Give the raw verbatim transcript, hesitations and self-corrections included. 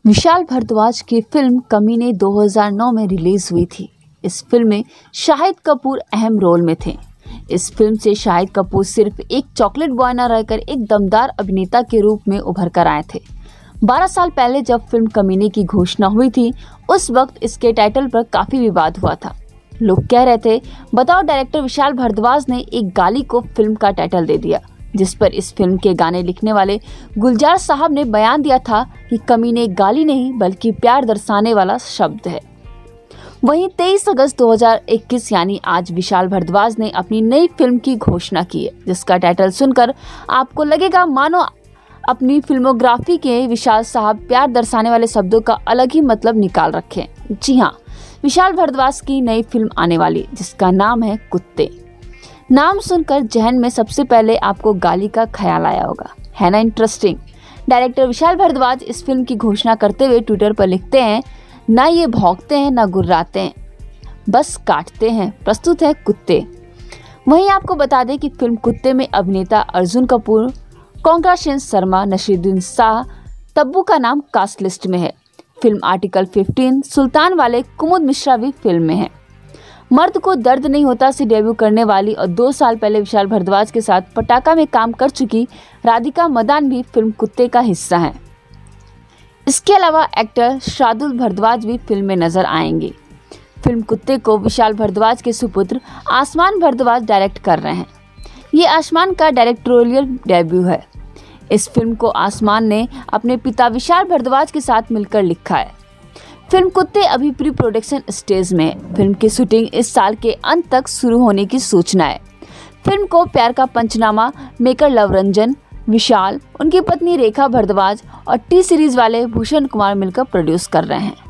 विशाल भारद्वाज की फिल्म कमीने दो हज़ार नौ में रिलीज हुई थी। इस फिल्म में शाहिद कपूर अहम रोल में थे। इस फिल्म से शाहिद कपूर सिर्फ एक चॉकलेट बॉय न रहकर एक दमदार अभिनेता के रूप में उभर कर आए थे। बारह साल पहले जब फिल्म कमीने की घोषणा हुई थी, उस वक्त इसके टाइटल पर काफी विवाद हुआ था। लोग कह रहे थे, बताओ डायरेक्टर विशाल भारद्वाज ने एक गाली को फिल्म का टाइटल दे दिया, जिस पर इस फिल्म के गाने लिखने वाले गुलजार साहब ने बयान दिया था कि कमीने गाली नहीं बल्कि प्यार दर्शाने वाला शब्द है। वहीं तेईस अगस्त दो हज़ार इक्कीस यानी आज विशाल भारद्वाज ने अपनी नई फिल्म की घोषणा की है, जिसका टाइटल सुनकर आपको लगेगा मानो अपनी फिल्मोग्राफी के विशाल साहब प्यार दर्शाने वाले शब्दों का अलग ही मतलब निकाल रखे हैं। जी हाँ, विशाल भारद्वाज की नई फिल्म आने वाली, जिसका नाम है कुत्ते। नाम सुनकर जहन में सबसे पहले आपको गाली का ख्याल आया होगा, है ना इंटरेस्टिंग। डायरेक्टर विशाल भारद्वाज इस फिल्म की घोषणा करते हुए ट्विटर पर लिखते हैं, ना ये भौंकते हैं ना गुर्राते हैं, बस काटते हैं, प्रस्तुत है कुत्ते। वहीं आपको बता दें कि फिल्म कुत्ते में अभिनेता अर्जुन कपूर, कॉन्ग्रेशन शर्मा, नसीरुद्दीन शाह, तब्बू का नाम कास्ट लिस्ट में है। फिल्म आर्टिकल पंद्रह, सुल्तान वाले कुमुद मिश्रा भी फिल्म में है। मर्द को दर्द नहीं होता से डेब्यू करने वाली और दो साल पहले विशाल भारद्वाज के साथ पटाखा में काम कर चुकी राधिका मदान भी फिल्म कुत्ते का हिस्सा हैं। इसके अलावा एक्टर शार्दुल भारद्वाज भी फिल्म में नजर आएंगे। फिल्म कुत्ते को विशाल भारद्वाज के सुपुत्र आसमान भारद्वाज डायरेक्ट कर रहे हैं। ये आसमान का डायरेक्टोरियल डेब्यू है। इस फिल्म को आसमान ने अपने पिता विशाल भारद्वाज के साथ मिलकर लिखा है। फिल्म कुत्ते अभी प्री प्रोडक्शन स्टेज में है। फिल्म की शूटिंग इस साल के अंत तक शुरू होने की सूचना है। फिल्म को प्यार का पंचनामा मेकर लवरंजन, विशाल, उनकी पत्नी रेखा भारद्वाज और टी सीरीज वाले भूषण कुमार मिलकर प्रोड्यूस कर रहे हैं।